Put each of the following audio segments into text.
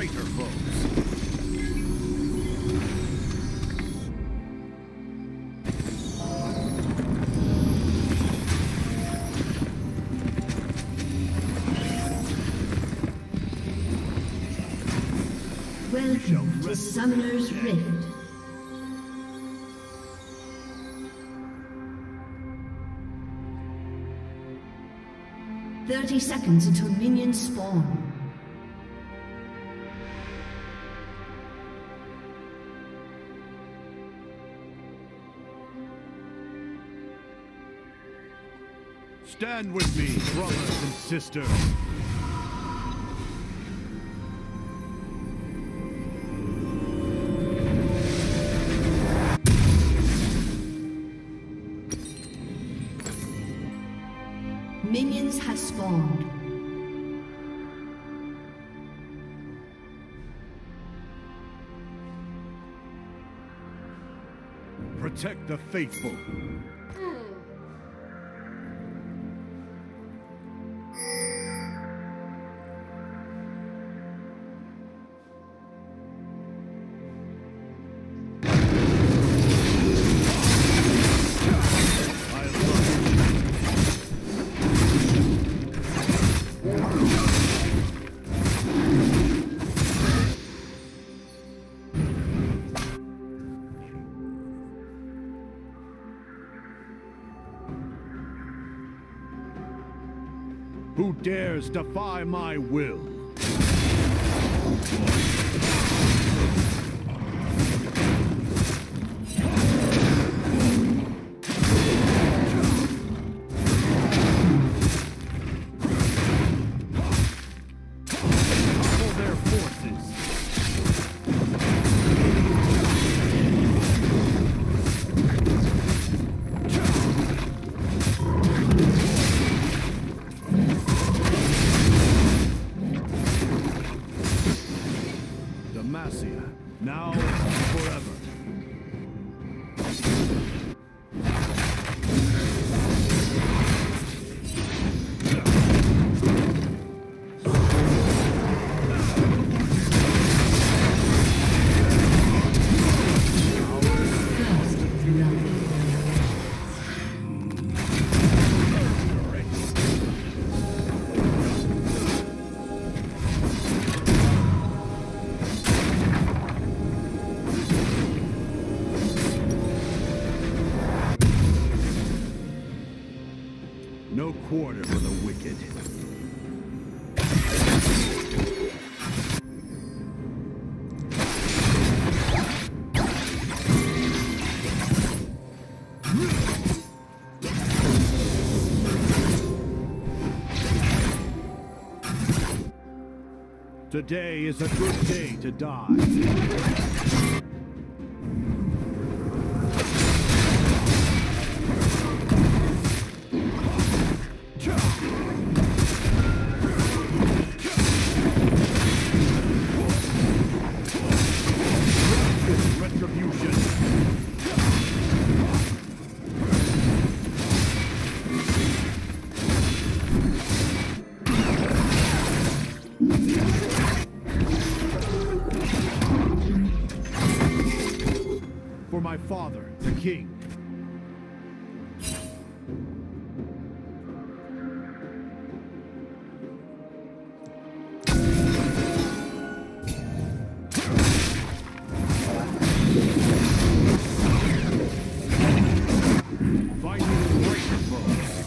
greater foes. Welcome to Summoner's Rift. "30 seconds until minions spawn. Stand with me, brothers and sisters. Minions have spawned. Protect the faithful. Who dares defy my will? For their forces. Demacia, now and forever. No quarter for the wicked. Today is a good day to die. For my father, the king. Fighting greater foes.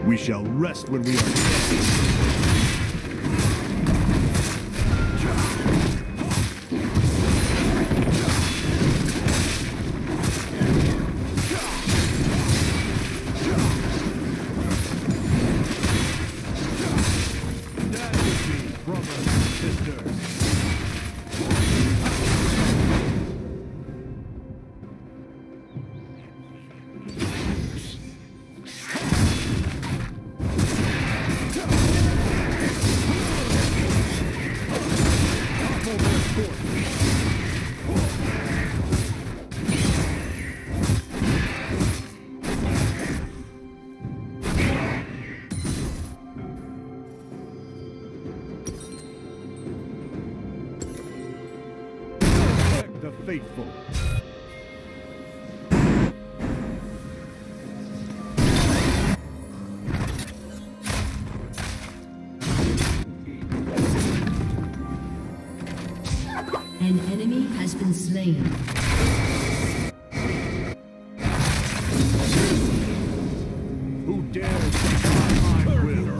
We shall rest when we are dead. The faithful. An enemy has been slain. Who dares defy my will?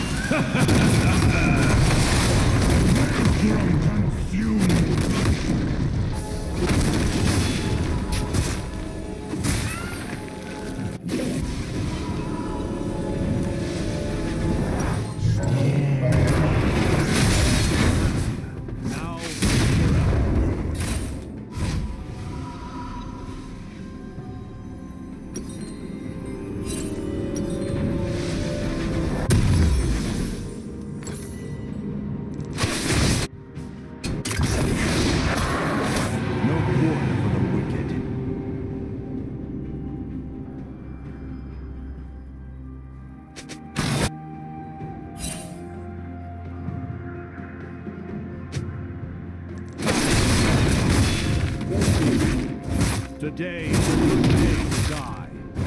Today is a good day to die.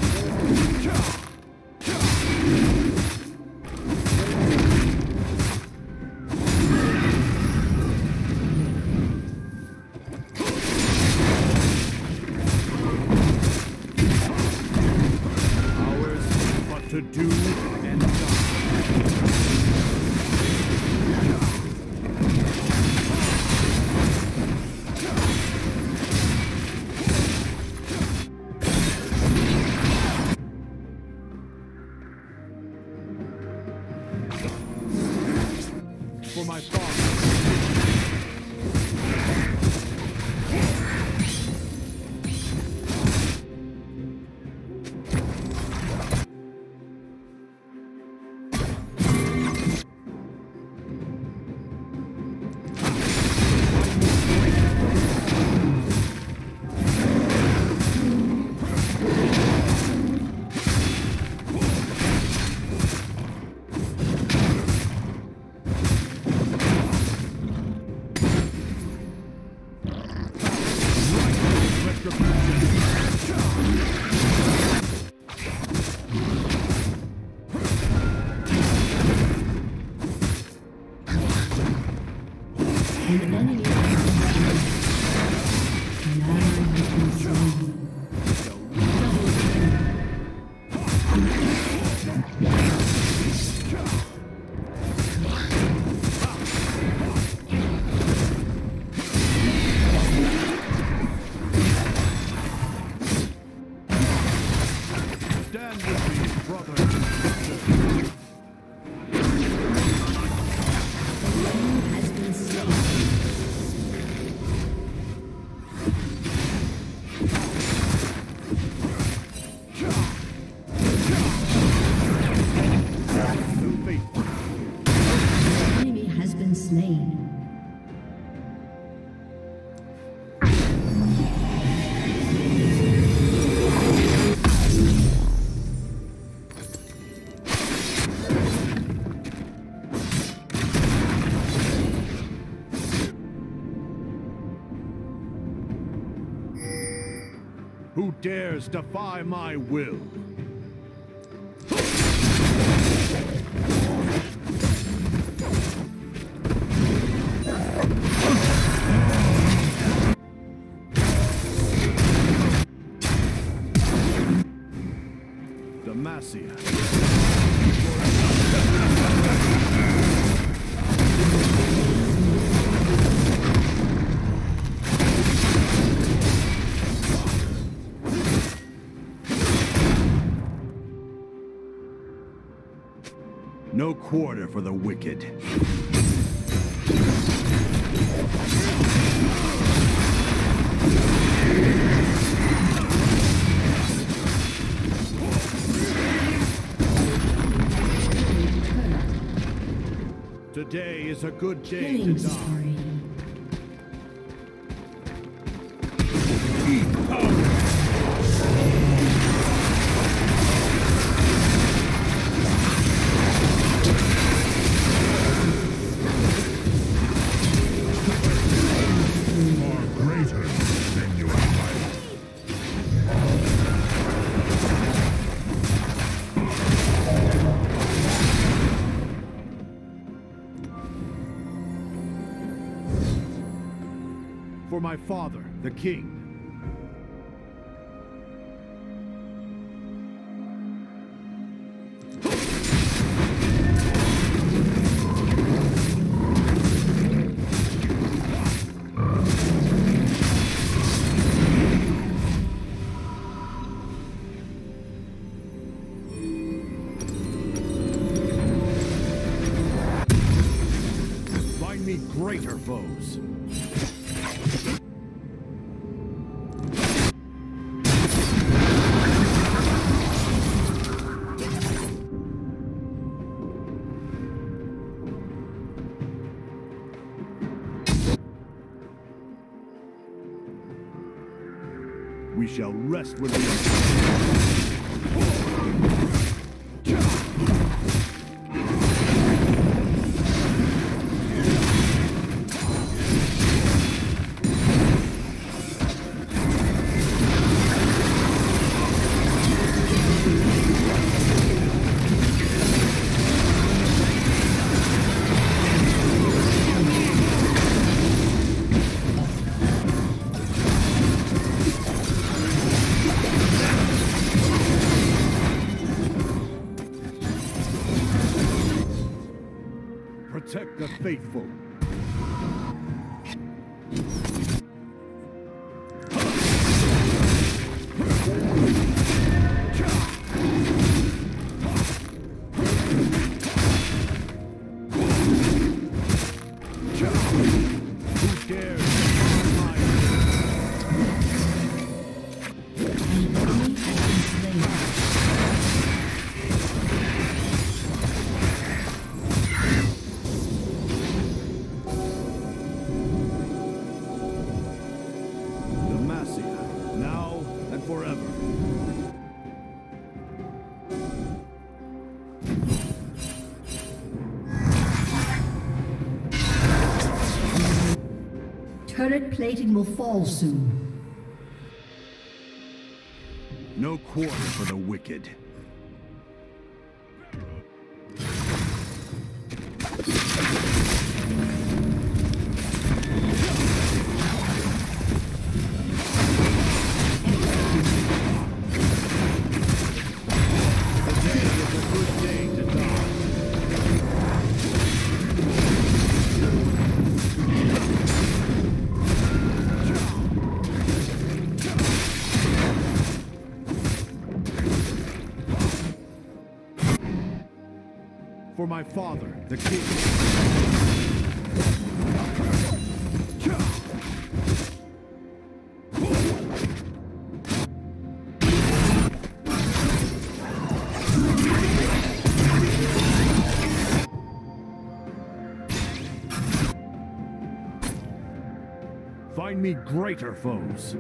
Ours but to do and die. For my father. An enemy has been slain. Stand with me, brother and sister. Has been slain. Enemy has been slain. Who dares defy my will? Demacia. No quarter for the wicked. Today is a good day to Killing die. spree. Far greater than your life. For my father, the king. Find me greater foes. We shall rest when we protect the faithful. Who dares my An enemy has been slain. Demacia, now and forever. Turret plating will fall soon. No quarter for the wicked. Today is a good day to die. For my father, the king. Find me greater foes.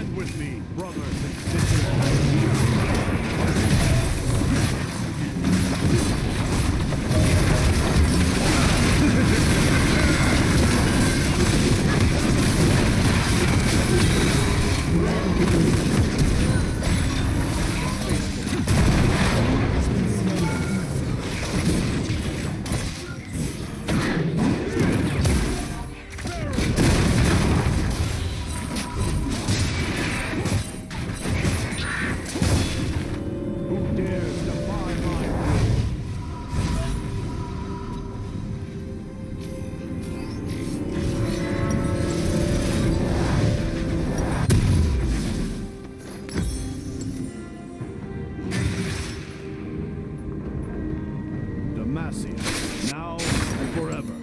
Stand with me, brothers and sisters. Who dares defy my will? Demacia, now and forever.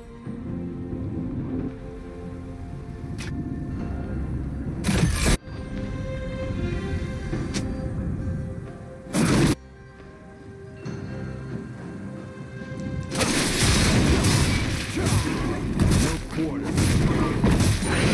No quarter.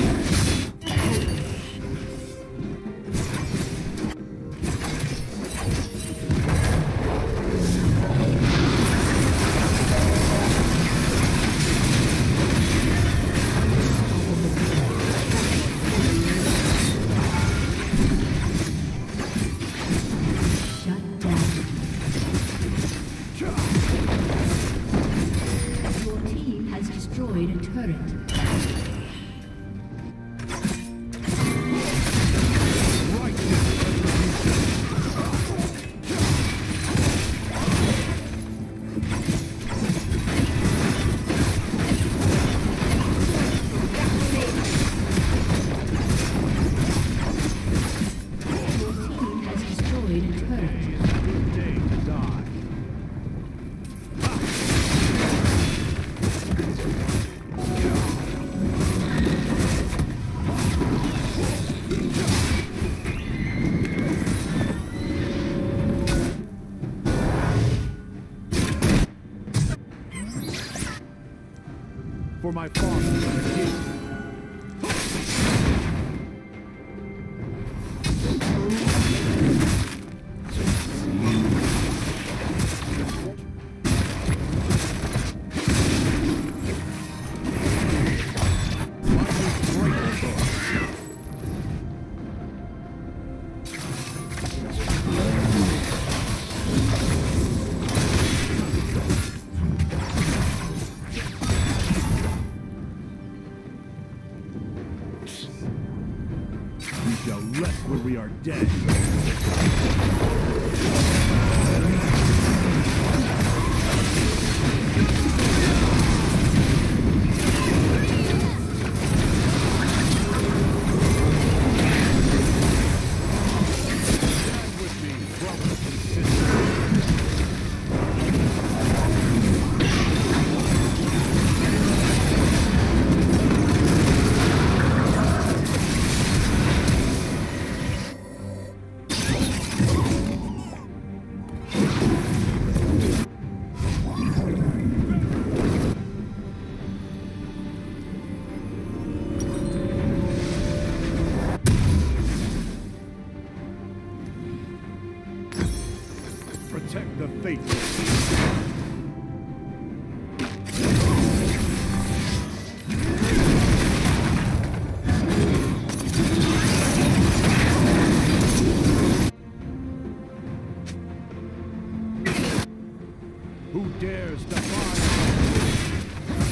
Shut down. Your team has destroyed a turret. Your team has destroyed a turret. Good day to die. For my father, the king. We shall rest where we are dead. Stand with me, brothers and sisters. Protect the faithful. Who dares defy?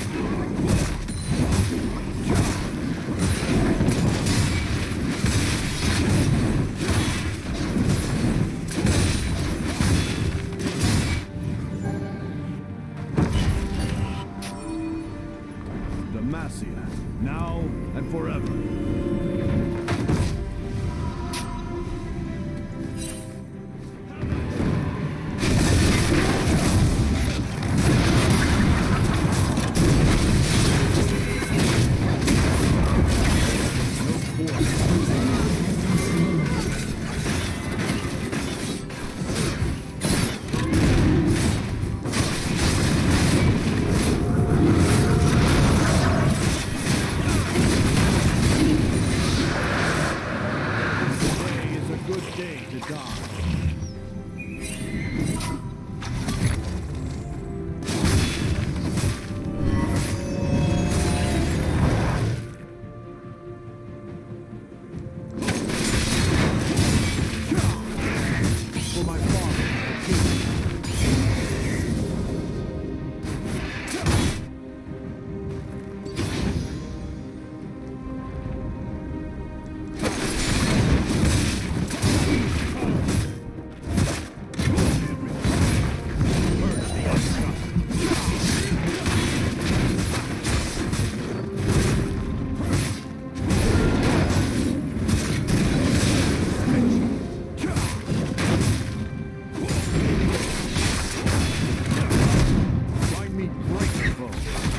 to die. For my father, the king. Find me grateful.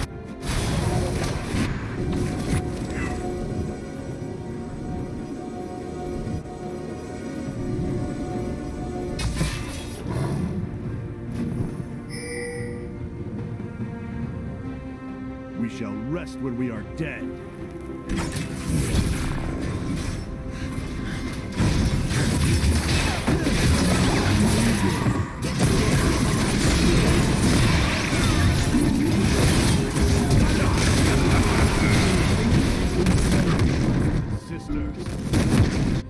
We shall rest when we are dead. Sisters.